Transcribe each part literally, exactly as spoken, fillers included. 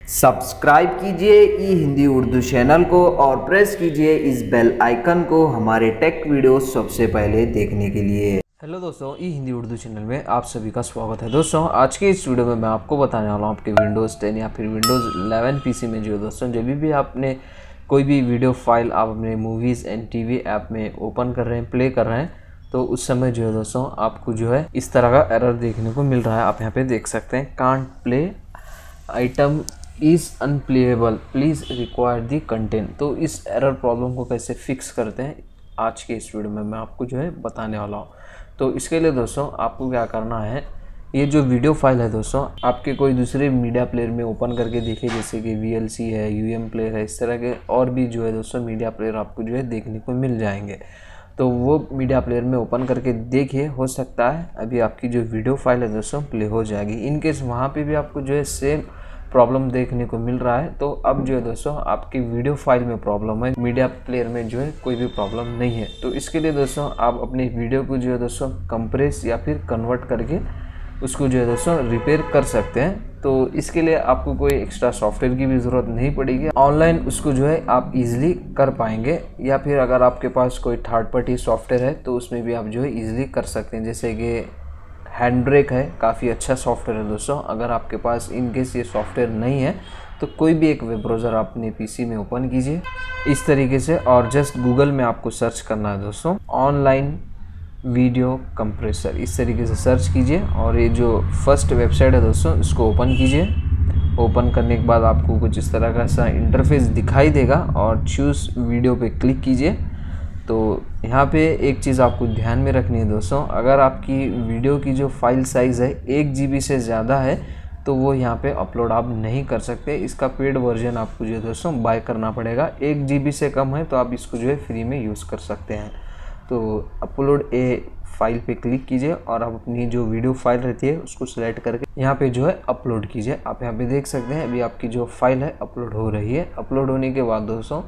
Subscribe कीजिए ई Hindi Urdu channel को और प्रेस कीजिए इस बेल आइकन को हमारे टेक वीडियो सबसे पहले देखने के लिए। हेलो दोस्तों, ई हिंदी उर्दू चैनल में आप सभी का स्वागत है। दोस्तों आज के इस वीडियो में मैं आपको बताने वाला हूँ आपके विंडोज़ टेन या फिर विंडोज़ इलेवन पीसी में जो है दोस्तों, जब भी आपने कोई भी वीडियो फाइल आप अपने मूवीज़ एंड टीवी ऐप में ओपन कर रहे हैं, प्ले कर रहे हैं, तो उस समय जो है दोस्तों आपको जो है इस तरह का एरर देखने को मिल रहा है। आप यहाँ पे देख सकते हैं, can't play item is unplayable, please require the content. तो इस एरर प्रॉब्लम को कैसे फिक्स करते हैं आज के इस वीडियो में मैं आपको जो है बताने वाला हूँ। तो इसके लिए दोस्तों आपको क्या करना है, ये जो वीडियो फाइल है दोस्तों आपके कोई दूसरे मीडिया प्लेयर में ओपन करके देखिए, जैसे कि वी एल सी है, यू एम प्लेयर है, इस तरह के और भी जो है दोस्तों मीडिया प्लेयर आपको जो है देखने को मिल जाएंगे। तो वो मीडिया प्लेयर में ओपन करके देखिए, हो सकता है अभी आपकी जो वीडियो फाइल है दोस्तों प्ले हो जाएगी। इनकेस वहाँ पे भी आपको जो है सेम प्रॉब्लम देखने को मिल रहा है, तो अब जो है दोस्तों आपकी वीडियो फाइल में प्रॉब्लम है, मीडिया प्लेयर में जो है कोई भी प्रॉब्लम नहीं है। तो इसके लिए दोस्तों आप अपनी वीडियो को जो है दोस्तों कंप्रेस या फिर कन्वर्ट करके उसको जो है दोस्तों रिपेयर कर सकते हैं। तो इसके लिए आपको कोई एक्स्ट्रा सॉफ्टवेयर की भी ज़रूरत नहीं पड़ेगी, ऑनलाइन उसको जो है आप इजीली कर पाएंगे। या फिर अगर आपके पास कोई थर्ड पार्टी सॉफ्टवेयर है तो उसमें भी आप जो है इजीली कर सकते हैं, जैसे कि हैंडब्रेक है, काफ़ी अच्छा सॉफ्टवेयर है दोस्तों। अगर आपके पास इन केस ये सॉफ्टवेयर नहीं है तो कोई भी एक वेब ब्राउज़र आप अपने पीसी में ओपन कीजिए इस तरीके से, और जस्ट गूगल में आपको सर्च करना है दोस्तों ऑनलाइन वीडियो कंप्रेसर, इस तरीके से सर्च कीजिए और ये जो फर्स्ट वेबसाइट है दोस्तों इसको ओपन कीजिए। ओपन करने के बाद आपको कुछ इस तरह का सा इंटरफेस दिखाई देगा और चूज़ वीडियो पे क्लिक कीजिए। तो यहाँ पे एक चीज़ आपको ध्यान में रखनी है दोस्तों, अगर आपकी वीडियो की जो फाइल साइज़ है एक जी बी से ज़्यादा है तो वो यहाँ पे अपलोड आप नहीं कर सकते। इसका पेड वर्जन आपको जो है दोस्तों बाय करना पड़ेगा। एक जी बी से कम है तो आप इसको जो है फ्री में यूज़ कर सकते हैं। तो अपलोड ए फाइल पे क्लिक कीजिए और आप अपनी जो वीडियो फाइल रहती है उसको सिलेक्ट करके यहाँ पे जो है अपलोड कीजिए। आप यहाँ पे देख सकते हैं अभी आपकी जो फाइल है अपलोड हो रही है। अपलोड होने के बाद दोस्तों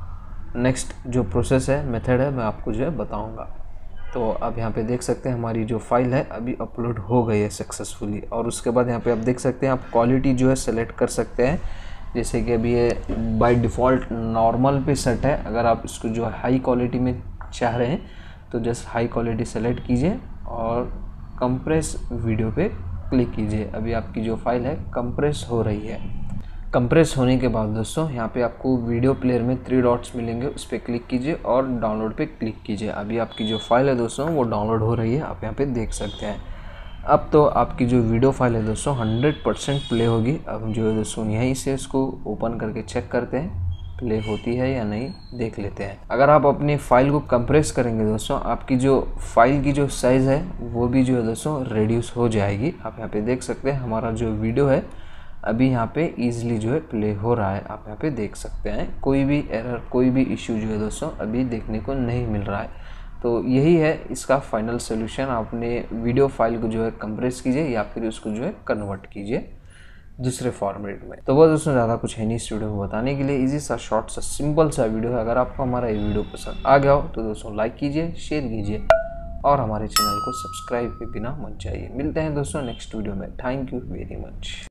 नेक्स्ट जो प्रोसेस है, मेथड है, मैं आपको जो है बताऊंगा। तो आप यहाँ पे देख सकते हैं हमारी जो फाइल है अभी अपलोड हो गई है सक्सेसफुली। और उसके बाद यहाँ पे आप देख सकते हैं आप क्वालिटी जो है सेलेक्ट कर सकते हैं, जैसे कि अभी ये बाय डिफ़ॉल्ट नॉर्मल पे सेट है। अगर आप इसको जो है हाई क्वालिटी में चाह रहे हैं तो जस्ट हाई क्वालिटी सेलेक्ट कीजिए और कंप्रेस वीडियो पे क्लिक कीजिए। अभी आपकी जो फाइल है कंप्रेस हो रही है। कंप्रेस होने के बाद दोस्तों यहाँ पे आपको वीडियो प्लेयर में थ्री डॉट्स मिलेंगे, उस पर क्लिक कीजिए और डाउनलोड पे क्लिक कीजिए। अभी आपकी जो फाइल है दोस्तों वो डाउनलोड हो रही है, आप यहाँ पे देख सकते हैं। अब तो आपकी जो वीडियो फाइल है दोस्तों हंड्रेड परसेंट प्ले होगी। अब जो है दोस्तों यहीं से इसको ओपन करके चेक करते हैं प्ले होती है या नहीं, देख लेते हैं। अगर आप अपनी फ़ाइल को कंप्रेस करेंगे दोस्तों, आपकी जो फाइल की जो साइज़ है वो भी जो है दोस्तों रिड्यूस हो जाएगी। आप यहाँ पे देख सकते हैं हमारा जो वीडियो है अभी यहाँ पे इजीली जो है प्ले हो रहा है। आप यहाँ पे देख सकते हैं कोई भी एरर, कोई भी इश्यू जो है दोस्तों अभी देखने को नहीं मिल रहा है। तो यही है इसका फाइनल सोल्यूशन। आपने वीडियो फाइल को जो है कंप्रेस कीजिए या फिर उसको जो है कन्वर्ट कीजिए दूसरे फॉर्मेट में। तो वो दोस्तों ज़्यादा कुछ है नहीं इस वीडियो में बताने के लिए, इजी सा शॉर्ट सा सिंपल सा वीडियो है। अगर आपको हमारा ये वीडियो पसंद आ गया हो तो दोस्तों लाइक कीजिए, शेयर कीजिए और हमारे चैनल को सब्सक्राइब के बिना मत जाइए। मिलते हैं दोस्तों नेक्स्ट वीडियो में। Thank you very much.